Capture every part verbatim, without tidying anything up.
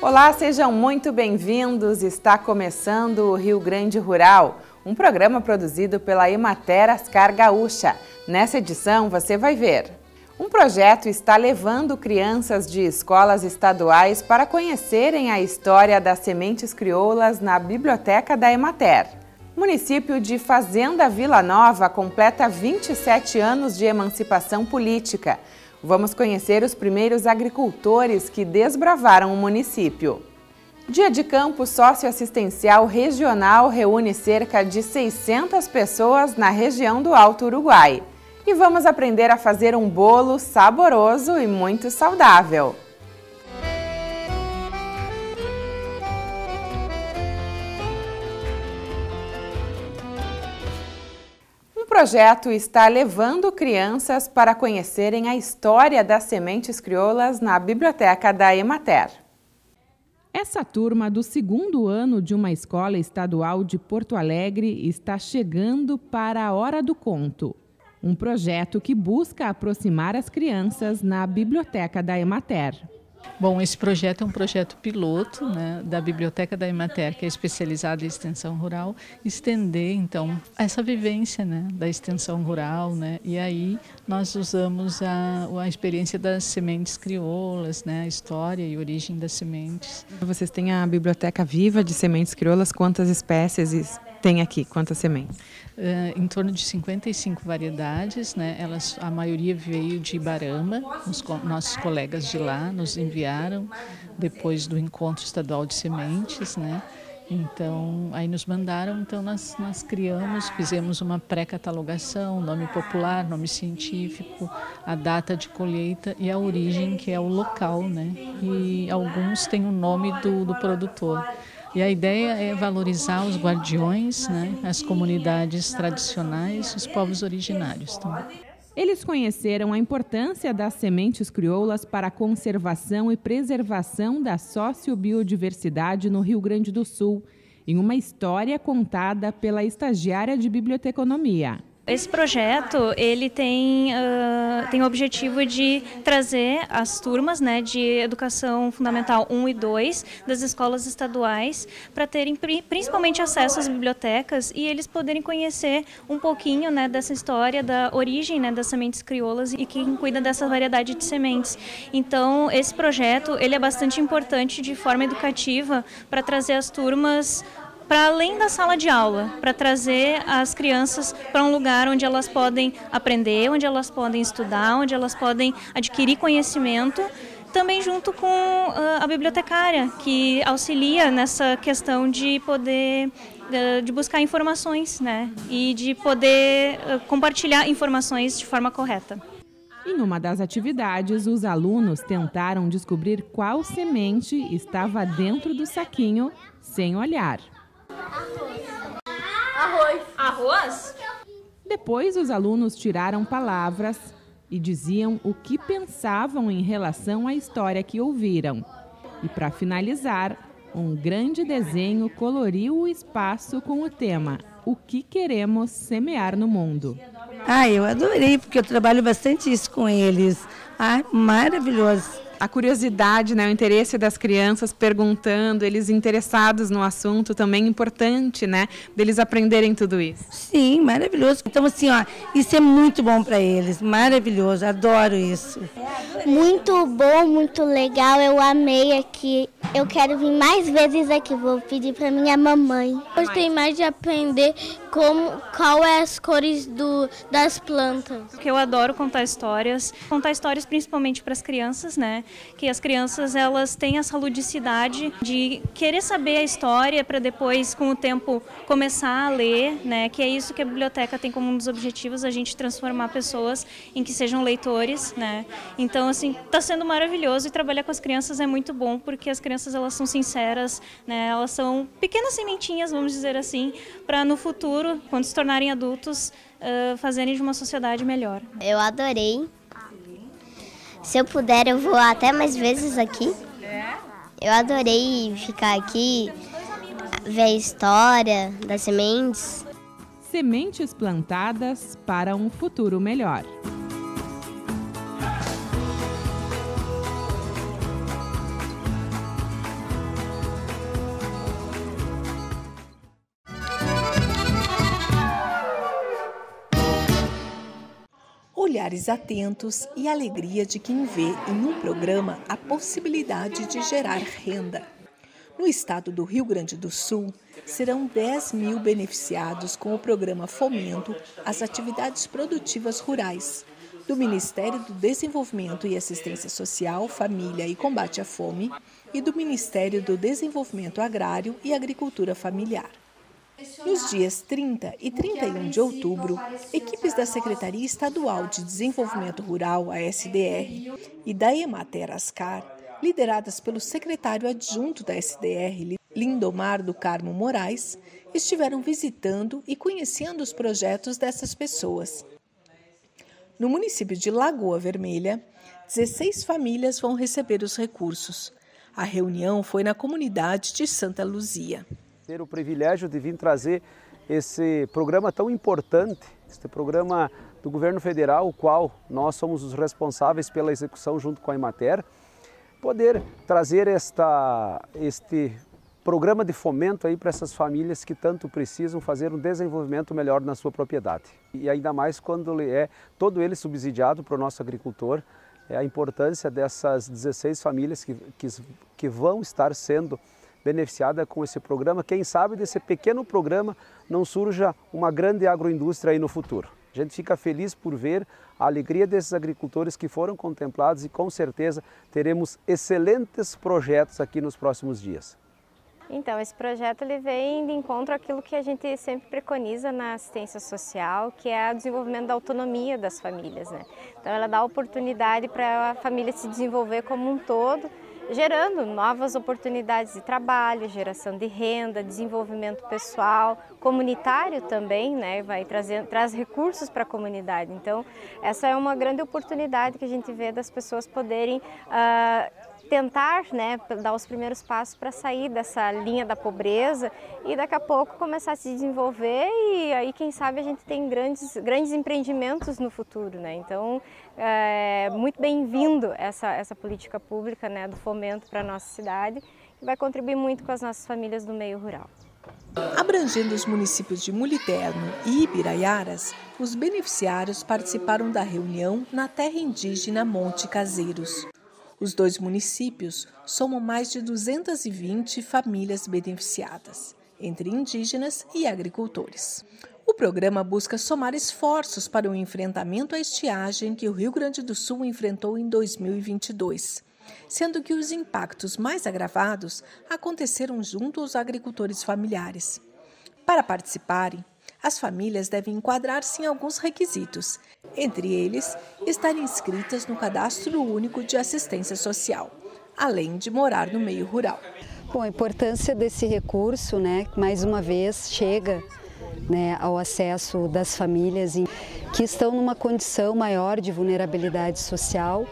Olá, sejam muito bem-vindos. Está começando o Rio Grande Rural, um programa produzido pela Emater Ascar Gaúcha. Nessa edição você vai ver. Um projeto está levando crianças de escolas estaduais para conhecerem a história das sementes crioulas na biblioteca da Emater. O município de Fazenda Vila Nova completa vinte e sete anos de emancipação política. Vamos conhecer os primeiros agricultores que desbravaram o município. Dia de Campo Socioassistencial Regional reúne cerca de seiscentas pessoas na região do Alto Uruguai. E vamos aprender a fazer um bolo saboroso e muito saudável. O projeto está levando crianças para conhecerem a história das sementes crioulas na biblioteca da Emater. Essa turma do segundo ano de uma escola estadual de Porto Alegre está chegando para a Hora do Conto, um projeto que busca aproximar as crianças na biblioteca da Emater. Bom, esse projeto é um projeto piloto, né, da Biblioteca da Emater, que é especializada em extensão rural, estender, então, essa vivência, né, da extensão rural, né, e aí nós usamos a, a experiência das sementes crioulas, né, a história e origem das sementes. Vocês têm a biblioteca viva de sementes crioulas, quantas espécies tem aqui, quantas sementes? Uh, em torno de cinquenta e cinco variedades, né? Elas, a maioria veio de Ibarama, os co nossos colegas de lá nos enviaram depois do encontro estadual de sementes, né? Então, aí nos mandaram, então nós, nós criamos, fizemos uma pré-catalogação, nome popular, nome científico, a data de colheita e a origem, que é o local, né? E alguns têm o nome do, do produtor. E a ideia é valorizar os guardiões, né, as comunidades tradicionais, os povos originários também. Eles conheceram a importância das sementes crioulas para a conservação e preservação da sociobiodiversidade no Rio Grande do Sul, em uma história contada pela estagiária de biblioteconomia. Esse projeto ele tem, uh, tem o objetivo de trazer as turmas, né, de educação fundamental um e dois das escolas estaduais para terem principalmente acesso às bibliotecas e eles poderem conhecer um pouquinho, né, dessa história da origem, né, das sementes crioulas e quem cuida dessa variedade de sementes. Então esse projeto ele é bastante importante de forma educativa para trazer as turmas para além da sala de aula, para trazer as crianças para um lugar onde elas podem aprender, onde elas podem estudar, onde elas podem adquirir conhecimento, também junto com uh, a bibliotecária, que auxilia nessa questão de poder, uh, de buscar informações, né, e de poder uh, compartilhar informações de forma correta. Em uma das atividades, os alunos tentaram descobrir qual semente estava dentro do saquinho sem olhar. Arroz. Arroz? Depois, os alunos tiraram palavras e diziam o que pensavam em relação à história que ouviram. E, para finalizar, um grande desenho coloriu o espaço com o tema O que queremos semear no mundo. Ah, eu adorei, porque eu trabalho bastante isso com eles. Ah, maravilhoso. A curiosidade, né, o interesse das crianças perguntando, eles interessados no assunto, também importante, né, deles aprenderem tudo isso. Sim, maravilhoso. Então, assim, ó, isso é muito bom para eles, maravilhoso, adoro isso. Muito bom, muito legal, eu amei aqui. Eu quero vir mais vezes aqui, vou pedir para minha mamãe. Gostei mais de aprender como, qual é as cores do, das plantas. Porque eu adoro contar histórias, contar histórias principalmente para as crianças, né? Que as crianças elas têm essa ludicidade de querer saber a história para depois, com o tempo, começar a ler, né? Que é isso que a biblioteca tem como um dos objetivos, a gente transformar pessoas em que sejam leitores, né? Então, assim, está sendo maravilhoso e trabalhar com as crianças é muito bom porque as crianças elas são sinceras, né? Elas são pequenas sementinhas, vamos dizer assim, para no futuro, quando se tornarem adultos, uh, fazerem de uma sociedade melhor. Eu adorei. Se eu puder, eu vou até mais vezes aqui. Eu adorei ficar aqui, ver a história das sementes. Sementes plantadas para um futuro melhor. olhares atentos e alegria de quem vê em um programa a possibilidade de gerar renda. No estado do Rio Grande do Sul, serão dez mil beneficiados com o programa Fomento às Atividades Produtivas Rurais, do Ministério do Desenvolvimento e Assistência Social, Família e Combate à Fome e do Ministério do Desenvolvimento Agrário e Agricultura Familiar. Nos dias trinta e trinta e um de outubro, equipes da Secretaria Estadual de Desenvolvimento Rural, a S D R, e da Emater Ascar, lideradas pelo secretário adjunto da S D R, Lindomar do Carmo Moraes, estiveram visitando e conhecendo os projetos dessas pessoas. No município de Lagoa Vermelha, dezesseis famílias vão receber os recursos. A reunião foi na comunidade de Santa Luzia. Ter o privilégio de vir trazer esse programa tão importante, este programa do governo federal, o qual nós somos os responsáveis pela execução junto com a Emater, poder trazer esta, este programa de fomento aí para essas famílias que tanto precisam fazer um desenvolvimento melhor na sua propriedade. E ainda mais quando é todo ele subsidiado para o nosso agricultor, é a importância dessas dezesseis famílias que, que, que vão estar sendo beneficiada com esse programa. Quem sabe desse pequeno programa não surja uma grande agroindústria aí no futuro. A gente fica feliz por ver a alegria desses agricultores que foram contemplados e com certeza teremos excelentes projetos aqui nos próximos dias. Então, esse projeto ele vem de encontro àquilo que a gente sempre preconiza na assistência social, que é o desenvolvimento da autonomia das famílias, né? Então, ela dá oportunidade para a família se desenvolver como um todo, gerando novas oportunidades de trabalho, geração de renda, desenvolvimento pessoal, comunitário também, né? Vai trazer, traz recursos para a comunidade. Então, essa é uma grande oportunidade que a gente vê das pessoas poderem uh, tentar, né, dar os primeiros passos para sair dessa linha da pobreza e daqui a pouco começar a se desenvolver e aí quem sabe a gente tem grandes, grandes empreendimentos no futuro, né? Então é muito bem-vindo essa, essa política pública, né, do fomento para a nossa cidade, que vai contribuir muito com as nossas famílias do meio rural. Abrangendo os municípios de Muliterno e Ibiraiaras, os beneficiários participaram da reunião na terra indígena Monte Caseiros. Os dois municípios somam mais de duzentas e vinte famílias beneficiadas, entre indígenas e agricultores. O programa busca somar esforços para o enfrentamento à estiagem que o Rio Grande do Sul enfrentou em dois mil e vinte e dois, sendo que os impactos mais agravados aconteceram junto aos agricultores familiares. Para participarem, as famílias devem enquadrar-se em alguns requisitos, entre eles, estarem inscritas no Cadastro Único de Assistência Social, além de morar no meio rural. Bom, a importância desse recurso, né, mais uma vez, chega, né, ao acesso das famílias que estão numa condição maior de vulnerabilidade social,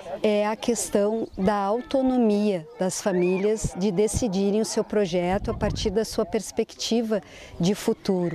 é a questão da autonomia das famílias de decidirem o seu projeto a partir da sua perspectiva de futuro.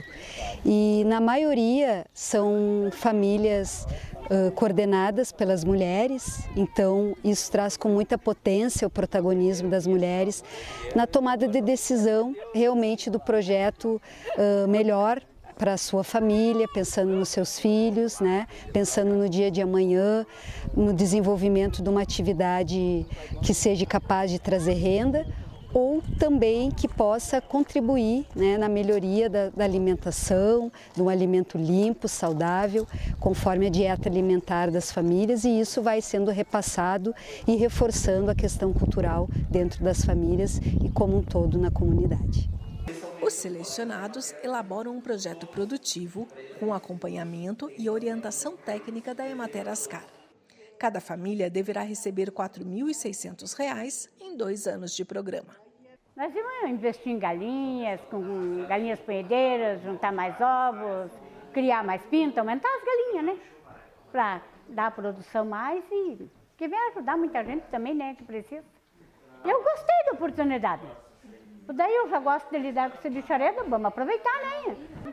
E na maioria são famílias uh, coordenadas pelas mulheres, então isso traz com muita potência o protagonismo das mulheres na tomada de decisão realmente do projeto uh, melhor para a sua família, pensando nos seus filhos, né? Pensando no dia de amanhã, no desenvolvimento de uma atividade que seja capaz de trazer renda ou também que possa contribuir, né, na melhoria da, da alimentação, de um alimento limpo, saudável, conforme a dieta alimentar das famílias, e isso vai sendo repassado e reforçando a questão cultural dentro das famílias e como um todo na comunidade. Os selecionados elaboram um projeto produtivo com acompanhamento e orientação técnica da Emater Ascar. Cada família deverá receber quatro mil e seiscentos reais em dois anos de programa. Nós vamos investir em galinhas, com galinhas ponhedeiras, juntar mais ovos, criar mais pinto, aumentar as galinhas, né? Para dar a produção mais e que venha ajudar muita gente também, né, que precisa. Eu gostei da oportunidade. Daí eu já gosto de lidar com esse bichareta, vamos aproveitar, né?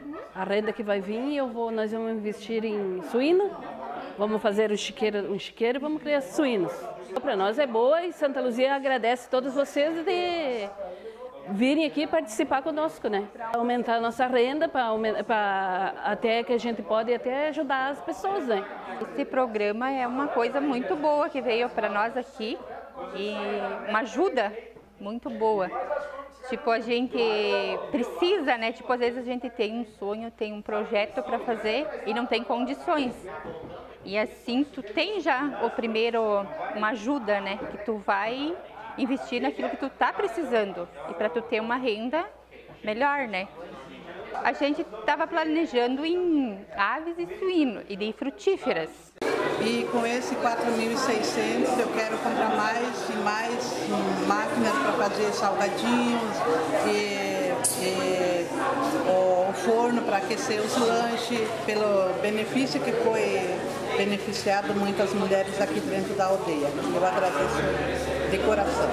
A renda que vai vir, eu vou, nós vamos investir em suíno, vamos fazer um chiqueiro, um chiqueiro e vamos criar suínos. Para nós é boa e Santa Luzia agradece a todos vocês de virem aqui participar conosco, né? Pra aumentar a nossa renda, para até que a gente pode até ajudar as pessoas, né? Esse programa é uma coisa muito boa que veio para nós aqui e uma ajuda muito boa. Tipo, a gente precisa, né? Tipo, às vezes a gente tem um sonho, tem um projeto para fazer e não tem condições. E assim, tu tem já o primeiro, uma ajuda, né? Que tu vai investir naquilo que tu tá precisando e para tu ter uma renda melhor, né? A gente estava planejando em aves e suíno e de frutíferas. E com esse quatro mil e seiscentos eu quero comprar mais e mais máquinas para fazer salgadinhos, e, e o forno para aquecer os lanches, pelo benefício que foi beneficiado muitas mulheres aqui dentro da aldeia. Eu agradeço de coração.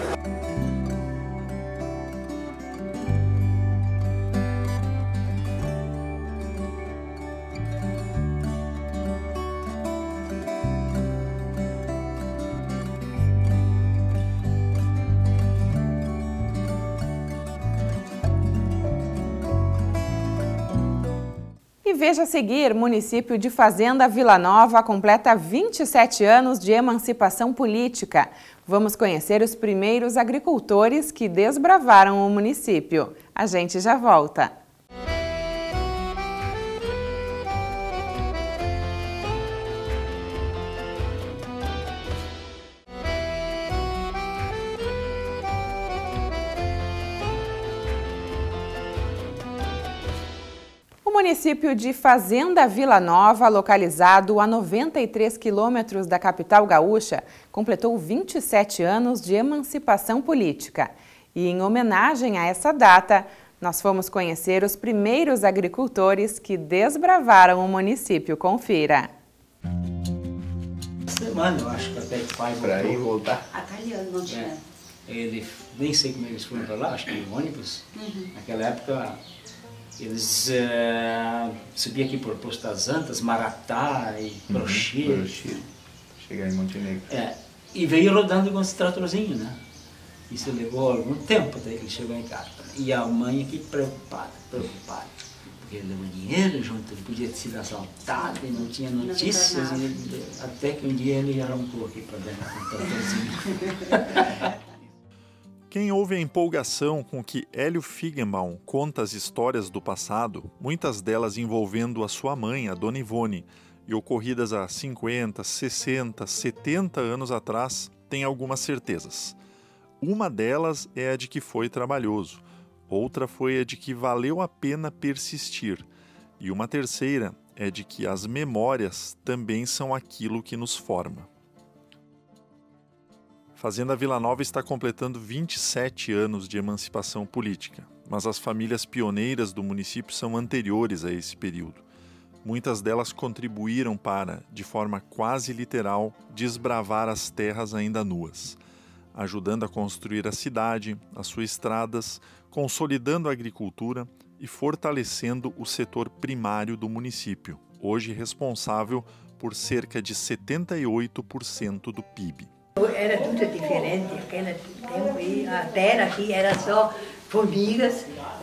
E veja a seguir, município de Fazenda Vila Nova completa vinte e sete anos de emancipação política. Vamos conhecer os primeiros agricultores que desbravaram o município. A gente já volta. O município de Fazenda Vila Nova, localizado a noventa e três quilômetros da capital gaúcha, completou vinte e sete anos de emancipação política. E em homenagem a essa data, nós fomos conhecer os primeiros agricultores que desbravaram o município. Confira. Semana, eu acho que até que vai para ir voltar. Italiano, não tinha. É, ele, nem sei como eles foram para lá, acho que em ônibus. Uhum. Naquela época, eles uh, subiam aqui por Posto das Antas, Maratá e Brochir. Uhum, chegar em Montenegro. É, e veio rodando com esse tratorzinho, né? Isso levou algum tempo até que ele chegou em casa. E a mãe aqui preocupada, preocupada. Porque ele levou dinheiro junto, ele podia ter sido assaltado e não tinha notícias. Não e, até que um dia ele arrancou aqui para dentro com o tratorzinho. Quem ouve a empolgação com que Hélio Figgenbaum conta as histórias do passado, muitas delas envolvendo a sua mãe, a Dona Ivone, e ocorridas há cinquenta, sessenta, setenta anos atrás, tem algumas certezas. Uma delas é a de que foi trabalhoso, outra foi a de que valeu a pena persistir, e uma terceira é de que as memórias também são aquilo que nos forma. Fazenda Vila Nova está completando vinte e sete anos de emancipação política, mas as famílias pioneiras do município são anteriores a esse período. Muitas delas contribuíram para, de forma quase literal, desbravar as terras ainda nuas, ajudando a construir a cidade, as suas estradas, consolidando a agricultura e fortalecendo o setor primário do município, hoje responsável por cerca de setenta e oito por cento do P I B. Era tudo diferente, aquele tempo aí, a terra aqui era só formigas,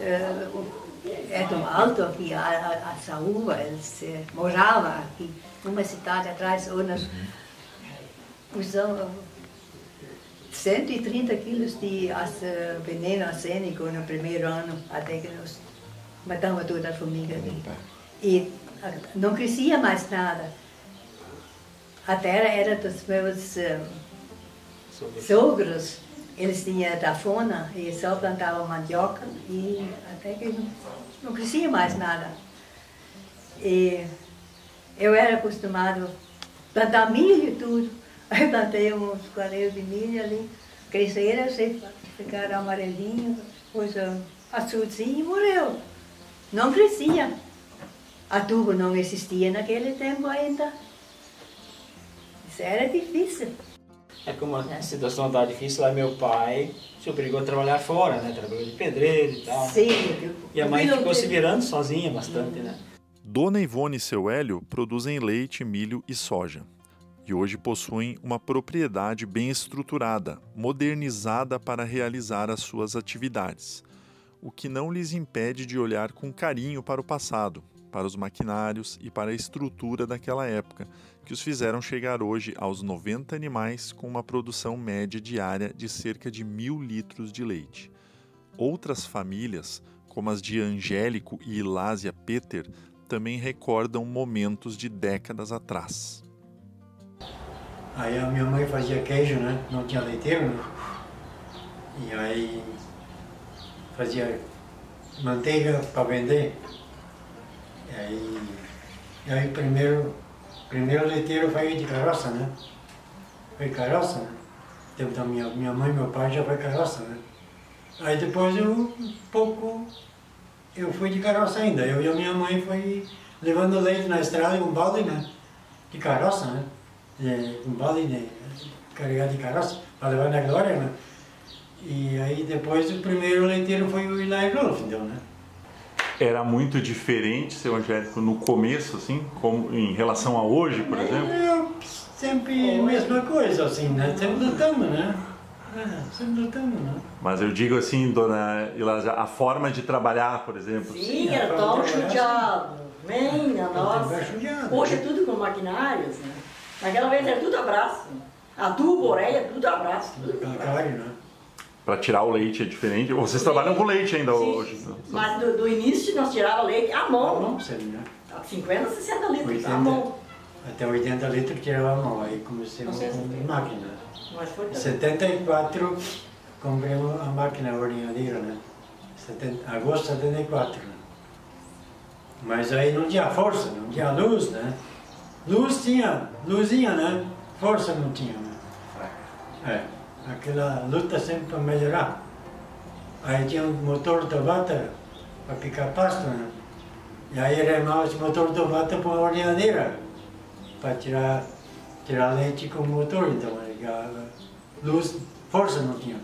é tão alto aqui, a, a, a saúva, eles eh, moravam aqui, uma cidade atrás, nós usamos cento e trinta quilos de veneno arsênico no primeiro ano, até que nós matamos todas as formigas aqui. E não crescia mais nada. A terra era dos meus um, sogros, eles tinham tafona e só plantavam mandioca e até que não, não crescia mais nada. E eu era acostumado a plantar milho e tudo. Aí plantei uns quareiros de milho ali, cresceram, ficaram amarelinhos, depois azulzinho e morreu. Não crescia. Adubo não existia naquele tempo ainda. Isso era difícil. É como a situação estava difícil, lá meu pai se obrigou a trabalhar fora, né? Trabalhou de pedreiro e tal. Sim. E a mãe ficou se virando sozinha bastante, né? Dona Ivone e seu Hélio produzem leite, milho e soja. e hoje possuem uma propriedade bem estruturada, modernizada para realizar as suas atividades, o que não lhes impede de olhar com carinho para o passado, para os maquinários e para a estrutura daquela época, que os fizeram chegar hoje aos noventa animais com uma produção média diária de cerca de mil litros de leite. Outras famílias, como as de Angélico e Ilásia Peter, também recordam momentos de décadas atrás. Aí a minha mãe fazia queijo, né? Não tinha leiteiro, né? E aí fazia manteiga para vender. E aí, e aí primeiro, primeiro leiteiro foi de carroça, né? Foi carroça, né? Tempo da minha, minha mãe e meu pai já foi carroça, né? Aí depois eu, um pouco, eu fui de carroça ainda. Eu e a minha mãe foi levando leite na estrada com balde, né? De carroça, né? De, com balde de, carregado de carroça, para levar na Glória, né? E aí depois o primeiro leiteiro foi o Eli Roloff, então, né? Era muito diferente, seu Angélico, no começo, assim, como em relação a hoje, por exemplo? Eu, sempre a mesma coisa, assim, né? Sempre lutamos, né? É, sempre lutamos, né? Mas eu digo assim, dona Ilásia, a forma de trabalhar, por exemplo. Sim, era tão judiado. Menina, nossa. Hoje é tudo com maquinários, né? Naquela vez era tudo abraço. Adubo, orelha, tudo abraço. Tudo calcário, né? Para tirar o leite é diferente. Vocês trabalham com leite ainda sim, hoje? Sim. Mas do, do início nós tirávamos leite à mão. À mão, sério, né? cinquenta, sessenta litros oitenta, à mão. Até oitenta litros tirava à mão. Aí comecei com máquina. Em setenta e quatro comprei a máquina, a ordenhadeira, né? setenta, agosto de setenta e quatro. Né? Mas aí não tinha força, não tinha luz, né? Luz tinha, luzinha, né? Força não tinha, né? É, aquela luta sempre para melhorar. Aí tinha um motor de vata para picar pasto, né? E aí remava esse motor de vata para uma ordenhadeira, para tirar, tirar leite com o motor, então ligava. Luz, força não tinha.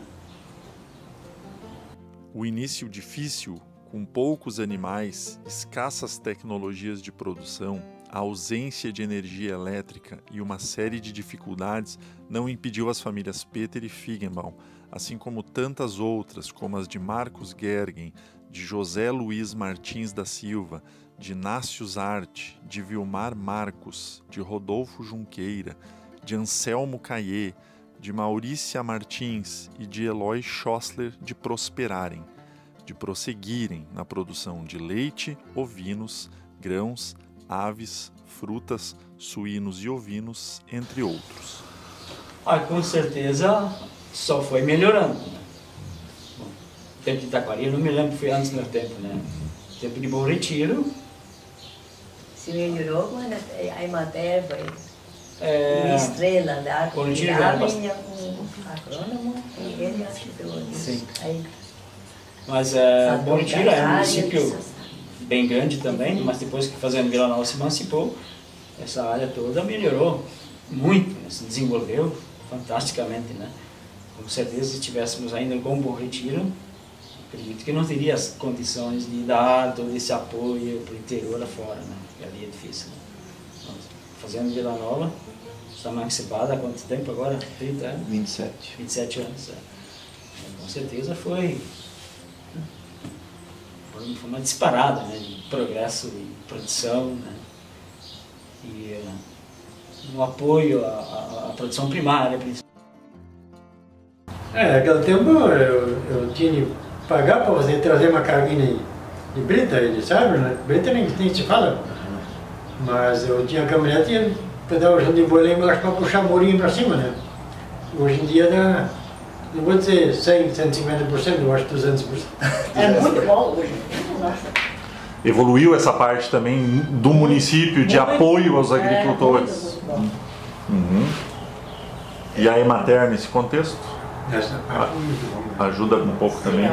O início difícil, com poucos animais, escassas tecnologias de produção, a ausência de energia elétrica e uma série de dificuldades não impediu as famílias Peter e Figgenbaum, assim como tantas outras, como as de Marcos Gergen, de José Luiz Martins da Silva, de Inácio Zarte, de Vilmar Marcos, de Rodolfo Junqueira, de Anselmo Caiê, de Maurícia Martins e de Eloy Schossler de prosperarem, de prosseguirem na produção de leite, ovinos, grãos, aves, frutas, suínos e ovinos, entre outros. Ah, com certeza só foi melhorando. Né? Bom, o tempo de Taquari, eu não me lembro, foi antes do meu tempo, né? O tempo de Bom Retiro. Se melhorou, mas a Emater foi é, uma estrela da arte. Bom Retiro era bastante. um agrônomo e ele ajudou nisso. Sim. Aí, mas é, Bom Retiro é um município bem grande também, mas depois que Fazenda Vila Nova se emancipou, essa área toda melhorou muito, né? Se desenvolveu fantasticamente, né? Com certeza, se tivéssemos ainda um bom Retiro, acredito que não teria as condições de dar todo esse apoio para o interior afora, né? Porque ali é difícil, né? Fazenda Vila Nova está emancipada há quanto tempo agora? trinta anos? vinte e sete. vinte e sete anos, é. Com certeza foi foi uma disparada, né, de progresso e produção, né, e uh, um apoio à, à, à produção primária. É, naquele tempo eu, eu tinha que pagar para você trazer uma carguinha de, de brita, de sabe, né? Brita nem, nem se fala, mas eu tinha caminhonete e pedal de boleia embaixo para puxar murinho para cima, né? Hoje em dia dá, não vou dizer cem, cento e cinquenta por cento, eu acho duzentos por cento. É muito bom hoje. Evoluiu essa parte também do município de apoio aos agricultores. É, muito, muito bom. Uhum. E a Emater nesse contexto? Essa parte muito bom. Ajuda um pouco também.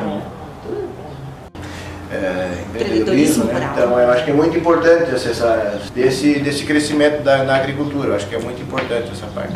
É, empreendedorismo, né? Então eu acho que é muito importante essa, desse, desse crescimento da, na agricultura, eu acho que é muito importante essa parte.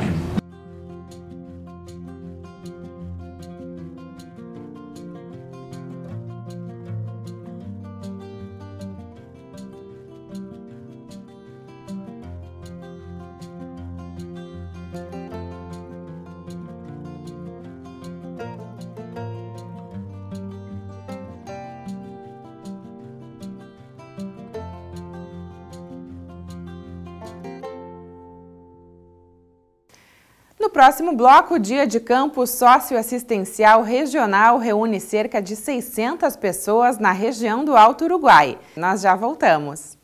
No próximo bloco, o Dia de Campo Socioassistencial Regional reúne cerca de seiscentas pessoas na região do Alto Uruguai. Nós já voltamos.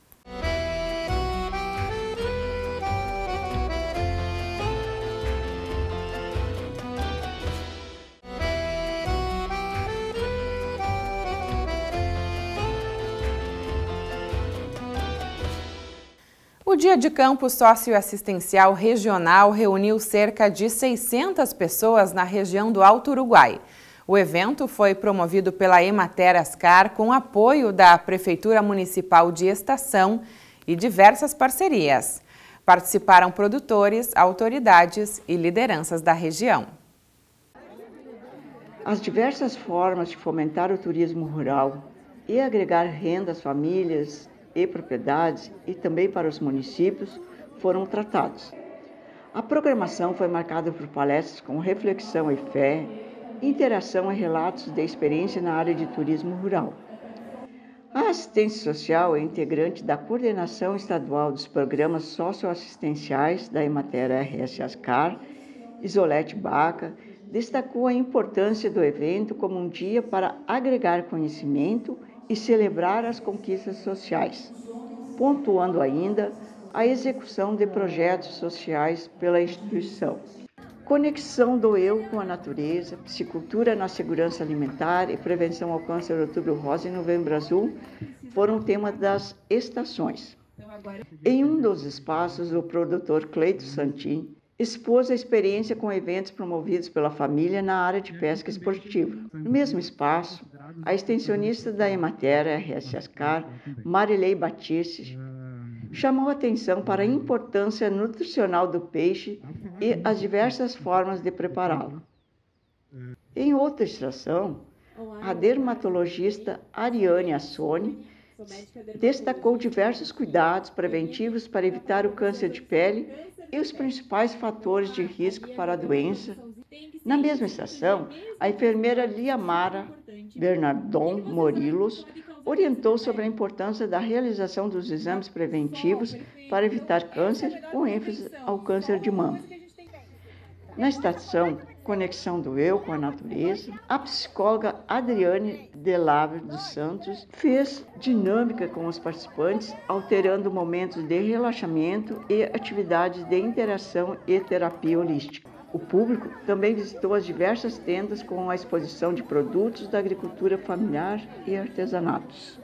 O Dia de Campo Socioassistencial Regional reuniu cerca de seiscentas pessoas na região do Alto Uruguai. O evento foi promovido pela Emater Ascar com apoio da Prefeitura Municipal de Estação e diversas parcerias. Participaram produtores, autoridades e lideranças da região. As diversas formas de fomentar o turismo rural e agregar renda às famílias e propriedades e também para os municípios foram tratados. A programação foi marcada por palestras com reflexão e fé, interação e relatos de experiência na área de turismo rural. A assistência social é integrante da coordenação estadual dos programas socioassistenciais da Emater R S Ascar, Isolete Baca, destacou a importância do evento como um dia para agregar conhecimento e celebrar as conquistas sociais, pontuando ainda a execução de projetos sociais pela instituição. Conexão do eu com a natureza, psicultura na segurança alimentar e prevenção ao câncer Outubro Rosa e Novembro Azul foram o tema das estações. Em um dos espaços, o produtor Cleito Santin expôs a experiência com eventos promovidos pela família na área de pesca esportiva. No mesmo espaço, a extensionista da Emater R S Ascar, Marilei Batiste, chamou atenção para a importância nutricional do peixe e as diversas formas de prepará-lo. Em outra extração, a dermatologista Ariane Assoni destacou diversos cuidados preventivos para evitar o câncer de pele e os principais fatores de risco para a doença. Na mesma estação, a enfermeira Liamara Bernardon Morilos orientou sobre a importância da realização dos exames preventivos para evitar câncer, com ênfase ao câncer de mama. Na estação Conexão do Eu com a Natureza, a psicóloga Adriane Delavre dos Santos fez dinâmica com os participantes, alterando momentos de relaxamento e atividades de interação e terapia holística. O público também visitou as diversas tendas com a exposição de produtos da agricultura familiar e artesanatos.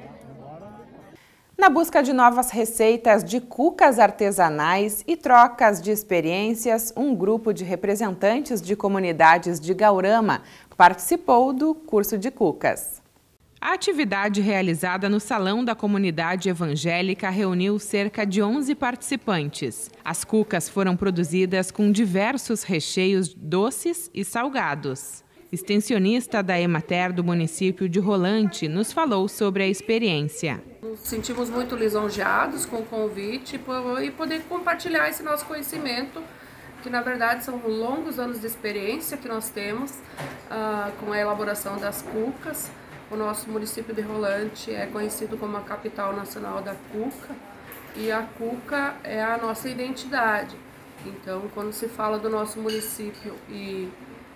Na busca de novas receitas de cucas artesanais e trocas de experiências, um grupo de representantes de comunidades de Gaurama participou do curso de cucas. A atividade realizada no Salão da Comunidade Evangélica reuniu cerca de onze participantes. As cucas foram produzidas com diversos recheios doces e salgados. Extensionista da Emater do município de Rolante nos falou sobre a experiência. Nos sentimos muito lisonjeados com o convite e poder compartilhar esse nosso conhecimento, que na verdade são longos anos de experiência que nós temos uh, com a elaboração das cucas. O nosso município de Rolante é conhecido como a capital nacional da cuca e a cuca é a nossa identidade. Então, quando se fala do nosso município e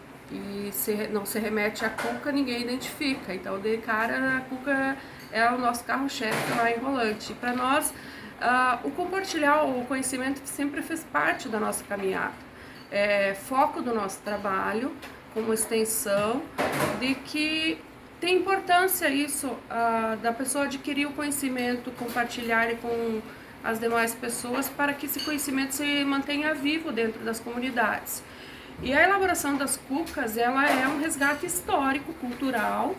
e se, não se remete à cuca, ninguém identifica. Então, de cara, a cuca é o nosso carro-chefe lá em Rolante. Para nós, uh, o compartilhar o conhecimento sempre fez parte da nossa caminhada. É foco do nosso trabalho, como extensão, de que tem importância isso, uh, da pessoa adquirir o conhecimento, compartilhar com as demais pessoas, para que esse conhecimento se mantenha vivo dentro das comunidades. E a elaboração das cucas, ela é um resgate histórico, cultural,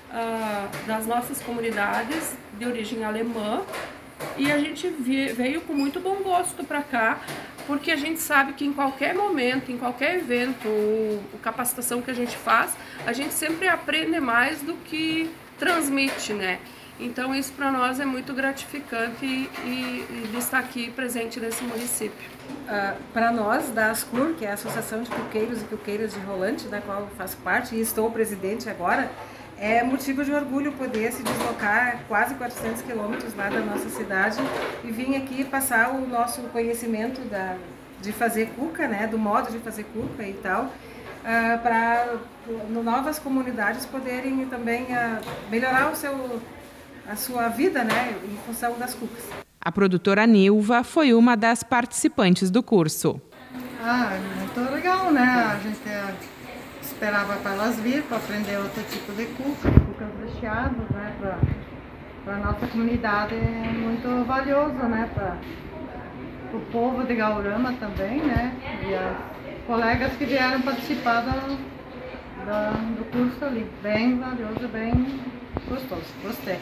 uh, das nossas comunidades de origem alemã. E a gente veio com muito bom gosto para cá, porque a gente sabe que em qualquer momento, em qualquer evento ou capacitação que a gente faz, a gente sempre aprende mais do que transmite, né? Então isso para nós é muito gratificante e, e, e de estar aqui presente nesse município. Uh, para nós, da ASCUR, que é a Associação de Cuqueiros e Cuqueiras de Rolante, da qual eu faço parte e estou presidente agora, é motivo de orgulho poder se deslocar quase quatrocentos quilômetros lá da nossa cidade e vir aqui passar o nosso conhecimento da, de fazer cuca, né, do modo de fazer cuca e tal, uh, para novas comunidades poderem também uh, melhorar o seu, a sua vida, né, em função das cucas. A produtora Nilva foi uma das participantes do curso. Ah, muito legal, né? A gente esperava para elas vir para aprender outro tipo de cuca, cucas recheadas, né? Para a nossa comunidade é muito valioso, né? Para o povo de Gaurama também, né? E as colegas que vieram participar do, do, do curso ali. Bem valioso, bem gostoso. Gostei.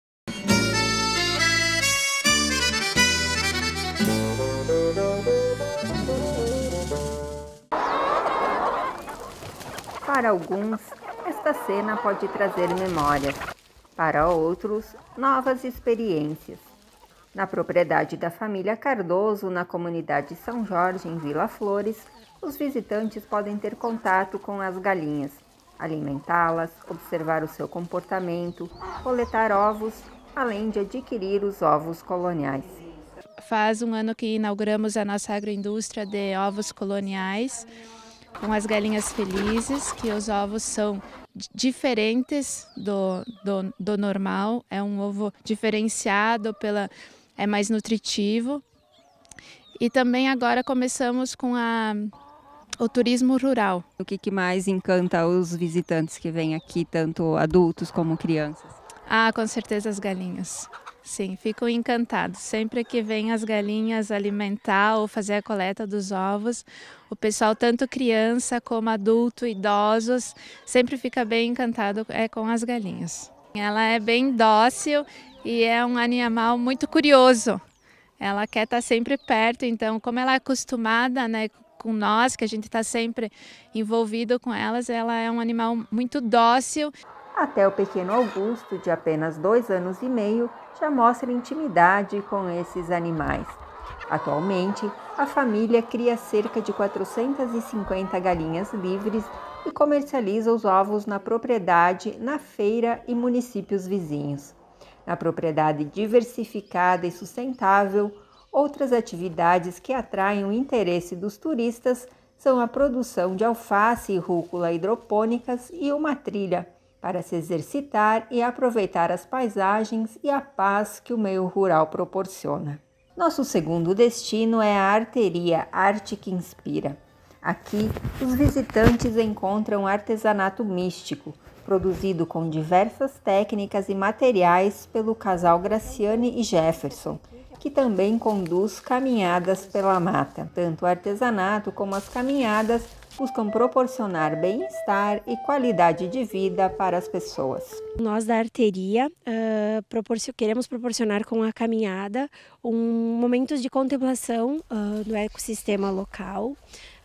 Para alguns, esta cena pode trazer memórias. Para outros, novas experiências. Na propriedade da família Cardoso, na comunidade São Jorge, em Vila Flores, os visitantes podem ter contato com as galinhas, alimentá-las, observar o seu comportamento, coletar ovos, além de adquirir os ovos coloniais. Faz um ano que inauguramos a nossa agroindústria de ovos coloniais, com as galinhas felizes, que os ovos são diferentes do, do, do normal, é um ovo diferenciado, pela, é mais nutritivo. E também agora começamos com a, o turismo rural. O que, que mais encanta os visitantes que vêm aqui, tanto adultos como crianças? Ah, com certeza as galinhas. Sim, ficam encantados. Sempre que vem as galinhas alimentar ou fazer a coleta dos ovos, o pessoal, tanto criança como adulto, idosos, sempre fica bem encantado é, com as galinhas. Ela é bem dócil e é um animal muito curioso. Ela quer estar sempre perto, então, como ela é acostumada, né, com nós, que a gente está sempre envolvido com elas, ela é um animal muito dócil. Até o pequeno Augusto, de apenas dois anos e meio, já mostra intimidade com esses animais. Atualmente, a família cria cerca de quatrocentas e cinquenta galinhas livres e comercializa os ovos na propriedade, na feira e municípios vizinhos. Na propriedade diversificada e sustentável, outras atividades que atraem o interesse dos turistas são a produção de alface e rúcula hidropônicas e uma trilha, para se exercitar e aproveitar as paisagens e a paz que o meio rural proporciona. Nosso segundo destino é a Arteria, Arte que Inspira. Aqui, os visitantes encontram artesanato místico, produzido com diversas técnicas e materiais pelo casal Graciane e Jefferson, que também conduz caminhadas pela mata. Tanto o artesanato como as caminhadas buscam proporcionar bem-estar e qualidade de vida para as pessoas. Nós da Arteria uh, proporcion- queremos proporcionar com a caminhada um momentos de contemplação uh, do ecossistema local.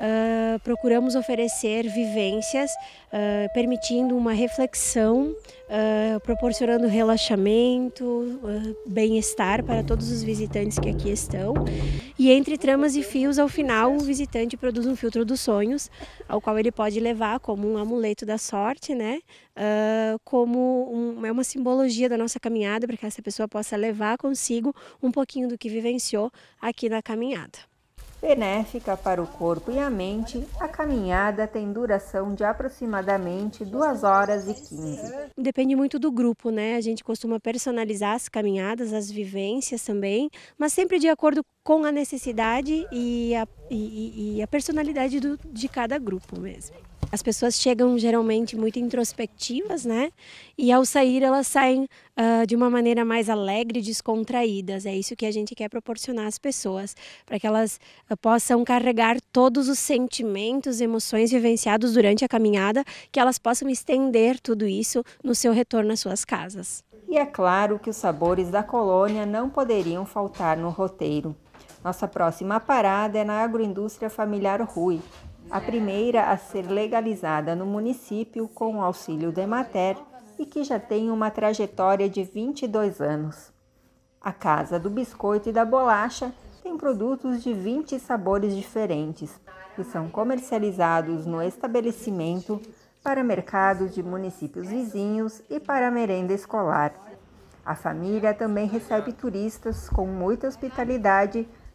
Uh, procuramos oferecer vivências, uh, permitindo uma reflexão, uh, proporcionando relaxamento, uh, bem-estar para todos os visitantes que aqui estão. E entre tramas e fios, ao final, o visitante produz um filtro dos sonhos, ao qual ele pode levar como um amuleto da sorte, né? Uh, como um, é uma simbologia da nossa caminhada, para que essa pessoa possa levar consigo um pouquinho do que vivenciou aqui na caminhada. Benéfica para o corpo e a mente, a caminhada tem duração de aproximadamente duas horas e quinze. Depende muito do grupo, né? A gente costuma personalizar as caminhadas, as vivências também, mas sempre de acordo com a necessidade e a, e, e a personalidade do, de cada grupo mesmo. As pessoas chegam geralmente muito introspectivas, né? E ao sair elas saem uh, de uma maneira mais alegre, descontraídas. É isso que a gente quer proporcionar às pessoas, para que elas uh, possam carregar todos os sentimentos, emoções vivenciados durante a caminhada, que elas possam estender tudo isso no seu retorno às suas casas. E é claro que os sabores da colônia não poderiam faltar no roteiro. Nossa próxima parada é na Agroindústria Familiar Rui, a primeira a ser legalizada no município com o auxílio da Emater e que já tem uma trajetória de vinte e dois anos. A Casa do Biscoito e da Bolacha tem produtos de vinte sabores diferentes que são comercializados no estabelecimento para mercados de municípios vizinhos e para merenda escolar. A família também recebe turistas com muita hospitalidade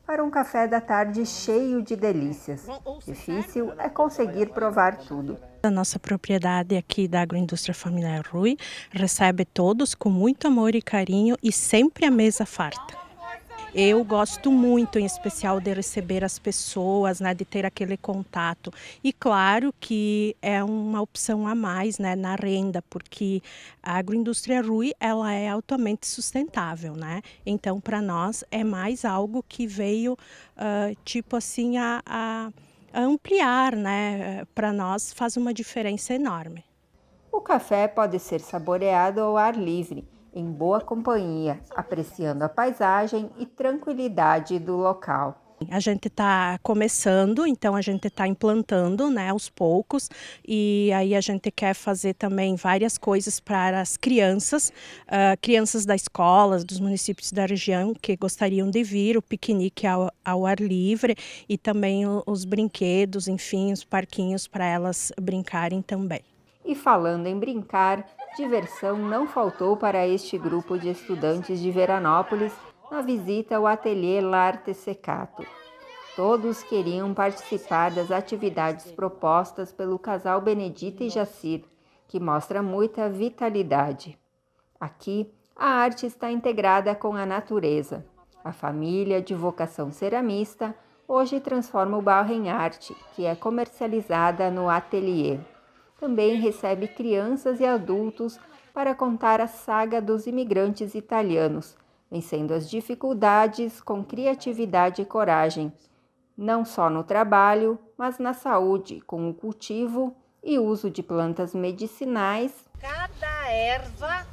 para um café da tarde cheio de delícias. Difícil é conseguir provar tudo. A nossa propriedade aqui da Agroindústria Familiar Rui recebe todos com muito amor e carinho e sempre a mesa farta. Eu gosto muito, em especial, de receber as pessoas, né, de ter aquele contato. E claro que é uma opção a mais, né, na renda, porque a agroindústria Rui ela é altamente sustentável, né? Então, para nós, é mais algo que veio, uh, tipo assim, a, a, a ampliar, né? Para nós faz uma diferença enorme. O café pode ser saboreado ao ar livre, em boa companhia, apreciando a paisagem e tranquilidade do local. A gente está começando, então a gente está implantando, né, aos poucos, e aí a gente quer fazer também várias coisas para as crianças, uh, crianças da escola, dos municípios da região que gostariam de vir, o piquenique ao, ao ar livre e também os brinquedos, enfim, os parquinhos para elas brincarem também. E falando em brincar, diversão não faltou para este grupo de estudantes de Veranópolis na visita ao ateliê L'Arte Secato. Todos queriam participar das atividades propostas pelo casal Benedita e Jacir, que mostra muita vitalidade. Aqui, a arte está integrada com a natureza. A família, de vocação ceramista, hoje transforma o barro em arte, que é comercializada no ateliê. Também recebe crianças e adultos para contar a saga dos imigrantes italianos, vencendo as dificuldades com criatividade e coragem, não só no trabalho, mas na saúde, com o cultivo e uso de plantas medicinais. Cada erva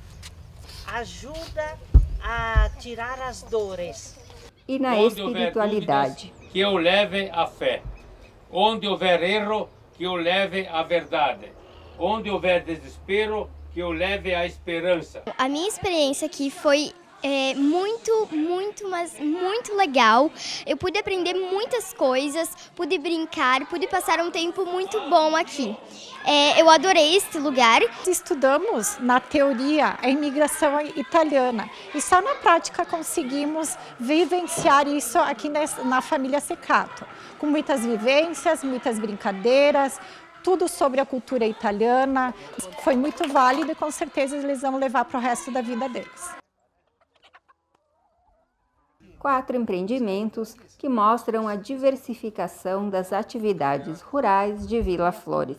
ajuda a tirar as dores. E na Onde espiritualidade. Dúvidas, que eu leve a fé. Onde houver erro, que eu leve a verdade. Onde houver desespero, que eu leve a esperança. A minha experiência aqui foi é, muito, muito, mas muito legal. Eu pude aprender muitas coisas, pude brincar, pude passar um tempo muito bom aqui. É, eu adorei este lugar. Estudamos na teoria a imigração italiana e só na prática conseguimos vivenciar isso aqui na família Secato, com muitas vivências, muitas brincadeiras, tudo sobre a cultura italiana. Foi muito válido e com certeza eles vão levar para o resto da vida deles. Quatro empreendimentos que mostram a diversificação das atividades rurais de Vila Flores.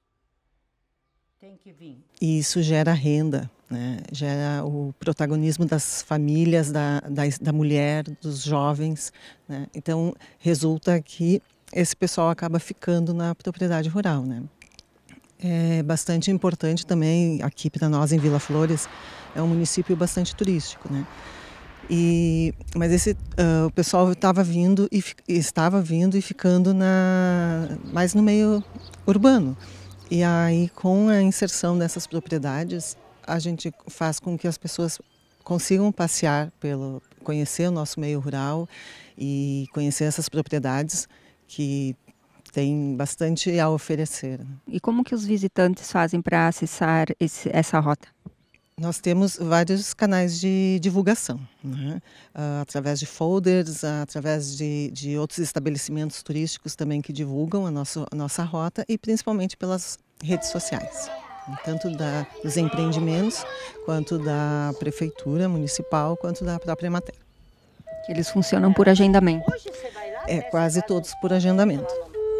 E isso gera renda, né? Gera o protagonismo das famílias, da, da, da mulher, dos jovens, né? Então, resulta que esse pessoal acaba ficando na propriedade rural, né? É bastante importante também, aqui para nós em Vila Flores, é um município bastante turístico, né? E, mas esse, uh, o pessoal estava vindo e estava vindo e ficando na, mais no meio urbano. E aí, com a inserção dessas propriedades, a gente faz com que as pessoas consigam passear, pelo, conhecer o nosso meio rural e conhecer essas propriedades que têm bastante a oferecer. E como que os visitantes fazem para acessar esse, essa rota? Nós temos vários canais de divulgação, né? uh, através de folders, uh, através de, de outros estabelecimentos turísticos também que divulgam a nossa, a nossa rota e principalmente pelas redes sociais, tanto da, dos empreendimentos, quanto da prefeitura municipal, quanto da própria Emater. Eles funcionam por agendamento? É, quase todos por agendamento.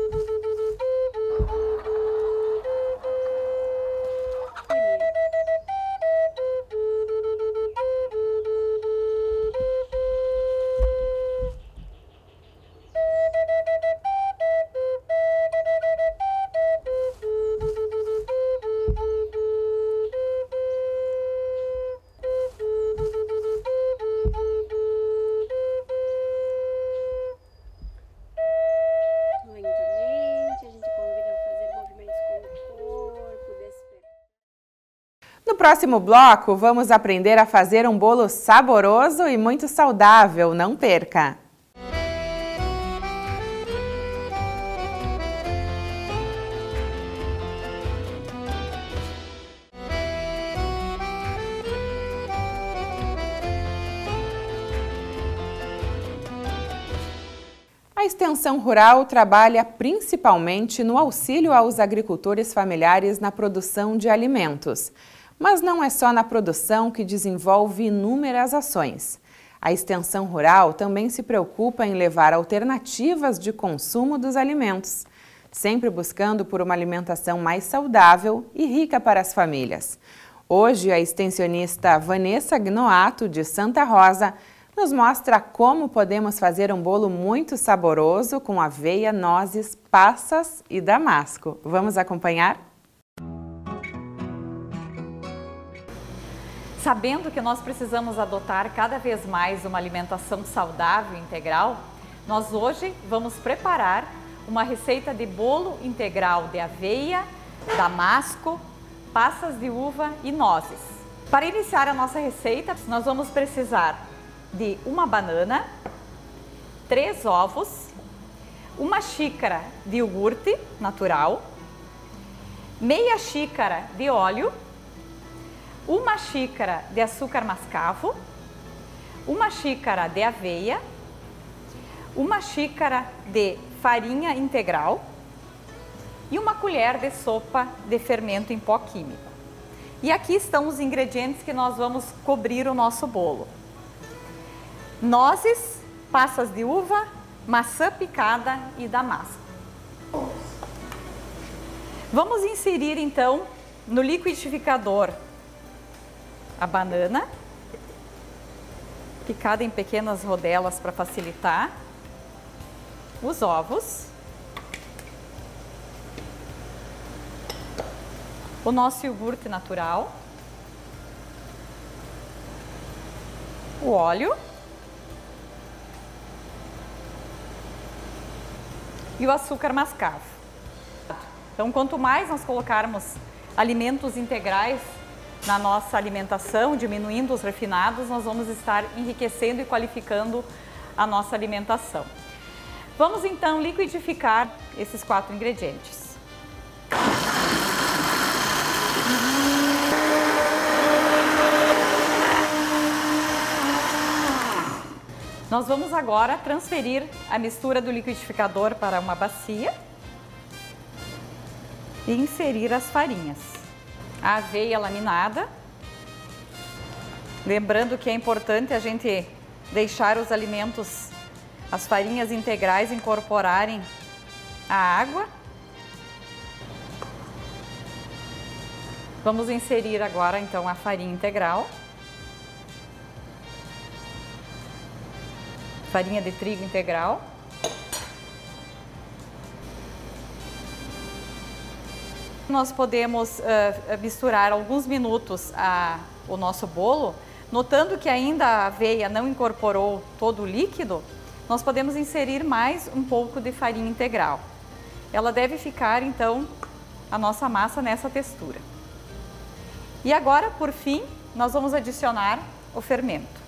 No próximo bloco, vamos aprender a fazer um bolo saboroso e muito saudável. Não perca! A extensão rural trabalha principalmente no auxílio aos agricultores familiares na produção de alimentos. Mas não é só na produção que desenvolve inúmeras ações. A extensão rural também se preocupa em levar alternativas de consumo dos alimentos, sempre buscando por uma alimentação mais saudável e rica para as famílias. Hoje, a extensionista Vanessa Gnoato, de Santa Rosa, nos mostra como podemos fazer um bolo muito saboroso com aveia, nozes, passas e damasco. Vamos acompanhar? Sabendo que nós precisamos adotar cada vez mais uma alimentação saudável e integral, nós hoje vamos preparar uma receita de bolo integral de aveia, damasco, passas de uva e nozes. Para iniciar a nossa receita, nós vamos precisar de uma banana, três ovos, uma xícara de iogurte natural, meia xícara de óleo, uma xícara de açúcar mascavo, uma xícara de aveia, uma xícara de farinha integral e uma colher de sopa de fermento em pó químico. E aqui estão os ingredientes que nós vamos cobrir o nosso bolo. Nozes, passas de uva, maçã picada e damasco. Vamos inserir então no liquidificador a banana, picada em pequenas rodelas para facilitar, os ovos, o nosso iogurte natural, o óleo e o açúcar mascavo. Então, quanto mais nós colocarmos alimentos integrais na nossa alimentação, diminuindo os refinados, nós vamos estar enriquecendo e qualificando a nossa alimentação. Vamos então liquidificar esses quatro ingredientes. Nós vamos agora transferir a mistura do liquidificador para uma bacia e inserir as farinhas. A aveia laminada, lembrando que é importante a gente deixar os alimentos, as farinhas integrais incorporarem a água. Vamos inserir agora então a farinha integral. Farinha de trigo integral. Nós podemos uh, misturar alguns minutos a, o nosso bolo, notando que ainda a aveia não incorporou todo o líquido, nós podemos inserir mais um pouco de farinha integral. Ela deve ficar então a nossa massa nessa textura. E agora, por fim, nós vamos adicionar o fermento.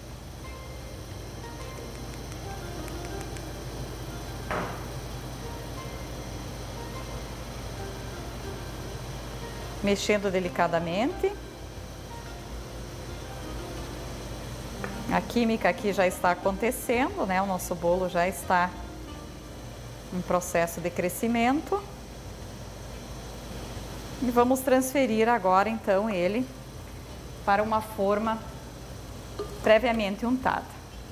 Mexendo delicadamente. A química aqui já está acontecendo, né? O nosso bolo já está em processo de crescimento. E vamos transferir agora então ele para uma forma previamente untada.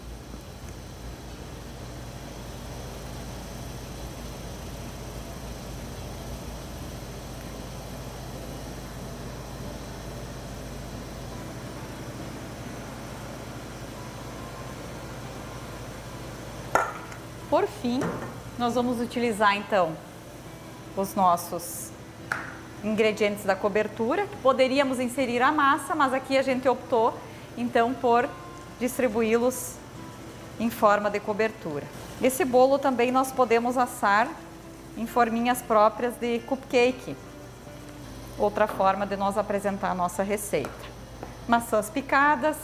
Por fim, nós vamos utilizar então os nossos ingredientes da cobertura. Poderíamos inserir a massa, mas aqui a gente optou então por distribuí-los em forma de cobertura. Esse bolo também nós podemos assar em forminhas próprias de cupcake. Outra forma de nós apresentar a nossa receita. Maçãs picadas.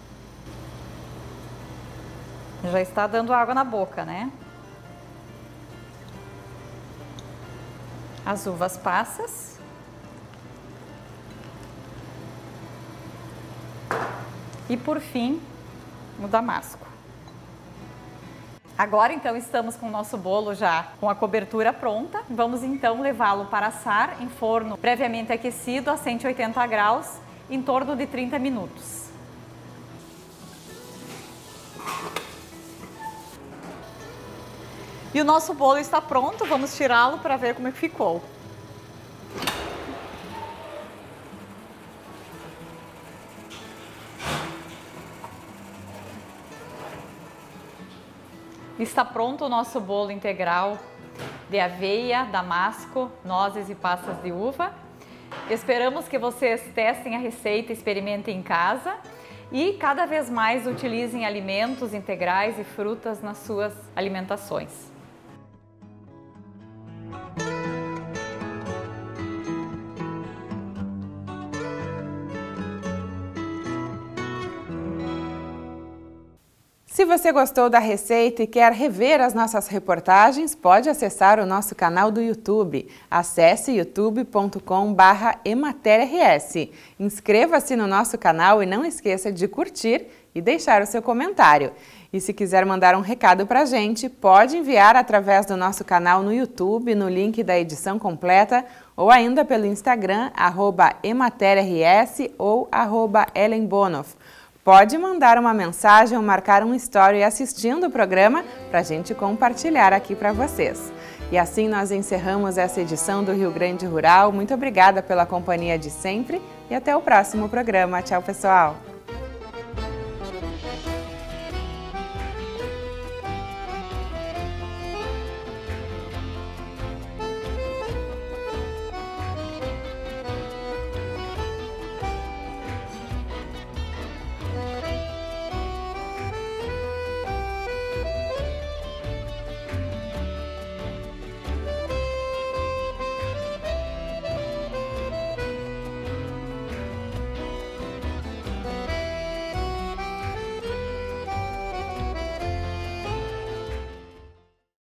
Já está dando água na boca, né? As uvas passas. E por fim, o damasco. Agora então estamos com o nosso bolo já com a cobertura pronta. Vamos então levá-lo para assar em forno previamente aquecido a cento e oitenta graus em torno de trinta minutos. E o nosso bolo está pronto, vamos tirá-lo para ver como é que ficou. Está pronto o nosso bolo integral de aveia, damasco, nozes e passas de uva. Esperamos que vocês testem a receita e experimentem em casa e cada vez mais utilizem alimentos integrais e frutas nas suas alimentações. Se você gostou da receita e quer rever as nossas reportagens, pode acessar o nosso canal do YouTube. Acesse youtube ponto com barra emater R S. Inscreva-se no nosso canal e não esqueça de curtir e deixar o seu comentário. E se quiser mandar um recado para a gente, pode enviar através do nosso canal no YouTube, no link da edição completa, ou ainda pelo Instagram, arroba emater R S ou arroba Ellen Bonoff. Pode mandar uma mensagem ou marcar um story assistindo o programa para a gente compartilhar aqui para vocês. E assim nós encerramos essa edição do Rio Grande Rural. Muito obrigada pela companhia de sempre e até o próximo programa. Tchau, pessoal!